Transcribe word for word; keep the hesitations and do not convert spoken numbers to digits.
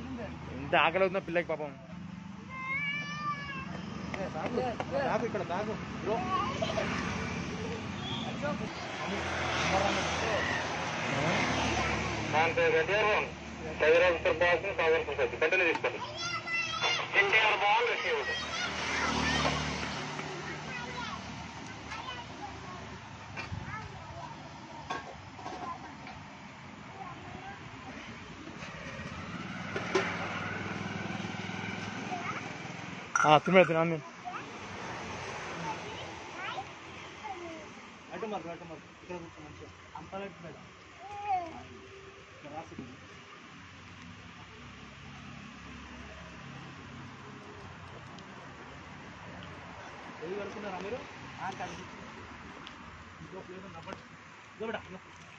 ఇంత ఆకలి అవుతున్నా పిల్లకి పాపం. ఇక్కడ తాగు కంటిన్యూ తీసుకోండి. तुम्हें दिन आने अटो मार अटो मार इकडे కూర్చో మంచిగా అంపలెట్ మీద రాసి ఏది కడుతున్నారా మీరు ఆ కడుగు ఇంకో ప్లేట్ నవ్వండి గోబడా